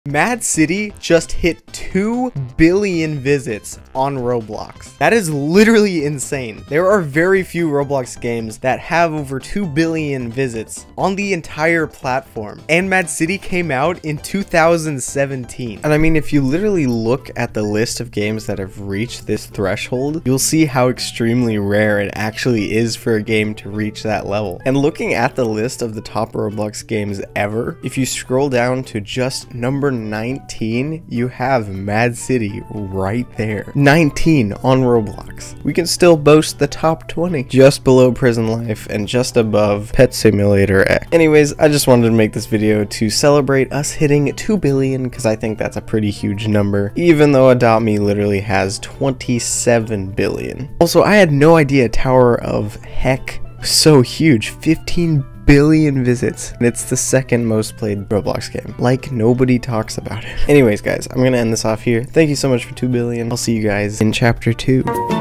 Mad City just hit 2 billion visits on Roblox. That is literally insane. There are very few Roblox games that have over 2 billion visits on the entire platform. And Mad City came out in 2017. And I mean, if you literally look at the list of games that have reached this threshold, you'll see how extremely rare it actually is for a game to reach that level. And looking at the list of the top Roblox games ever, if you scroll down to just number 19, you have Mad City right there. 19 on Roblox. We can still boast the top 20, just below Prison Life and just above Pet Simulator X. Anyways, I just wanted to make this video to celebrate us hitting 2 billion because I think that's a pretty huge number, even though Adopt Me literally has 27 billion. Also, I had no idea Tower of Heck was so huge. 15 billion visits, and it's the second most played Roblox game. Like, nobody talks about it. Anyways, guys, I'm gonna end this off here. Thank you so much for 2 billion. I'll see you guys in chapter 2.